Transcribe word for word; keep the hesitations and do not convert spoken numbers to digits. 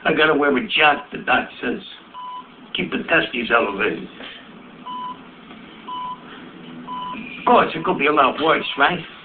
I gotta wear a jock, the doc says. Keep the testes elevated. Of course, it could be a lot worse, right?